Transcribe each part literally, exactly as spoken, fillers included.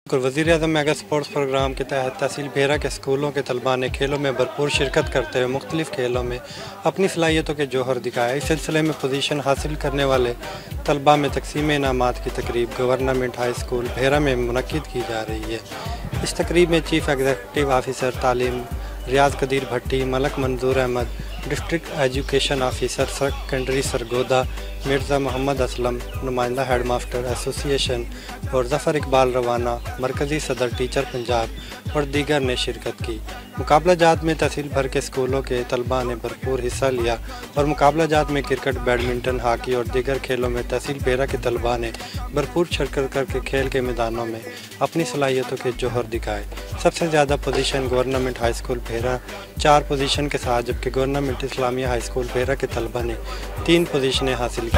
وزیر اعظم mega sports programme کے تحت تحصیل بھیرا کے اسکولوں کے طلباء نے کھیلوں میں بھرپور شرکت کرتے ہوئے مختلف کھیلوں میں اپنی صلاحیتوں کے جوہر دکھایا۔ اس سلسلے میں پوزیشن حاصل کرنے والے طلباء میں تقسیم انعامات کی تقریب گورنمنٹ ہائی اسکول بھیرا میں منعقد کی جا رہی ہے۔ اس تقریب میں چیف ایگزیکٹو آفیسر تعلیم Riaz Qadeer Bhatti, Malik Manzoor Ahmad, district education officer secondary Sargodha Mirza Muhammad Aslam, نمائندہ ہیڈ ماسٹر ایسوسی ایشن اور ظفر اقبال روانہ، مرکزی صدر ٹیچر پنجاب اور دیگر نے شرکت کی۔ مقابلہ جات میں تحصیل بھر کے اسکولوں کے طلباء نے بھرپور حصہ لیا اور مقابلہ جات میں کرکٹ، بیڈمنٹن، ہاکی اور دیگر کھیلوں میں تحصیل بھیرا کے طلباء نے بھرپور شرکت کر کے کھیل کے میدانوں میں اپنی صلاحیتوں کے جوہر دکھائے۔ سب سے زیادہ position government high school Bhera چار پوزیشن کے ساتھ، جبکہ government Islamia high school Bhera کے طلباء نے تین پوزیشنیں حاصل کی۔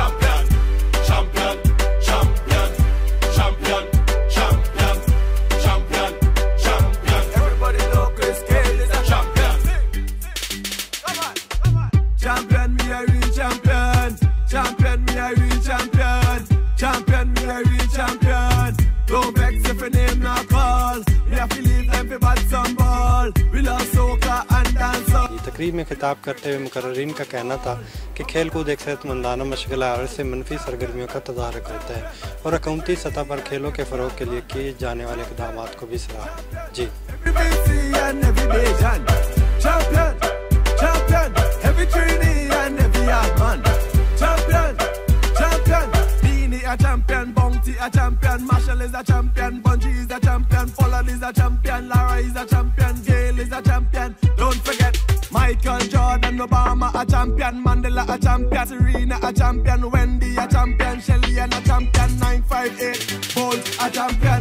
تقریب میں خطاب کرتے ہوئے مقررین کا کہنا تھا کہ کھیل کود ایک صحت مندانہ مشغلہ ہے اور اس سے منفی سرگرمیوں کا تدارک ہوتا ہے، اور حکومتی سطح پر کھیلوں کے فروغ کے لیے کیے جانے والے اقدامات کو بھی سراہا۔ جی a champion, Bounty a champion, Marshall is a champion, Bungie is a champion, Pollard is a champion, Lara is a champion, Gail is a champion. Don't forget Michael Jordan, Obama a champion, Mandela a champion, Serena a champion, Wendy a champion, Shelly and a champion, nine five eight Bolt a champion.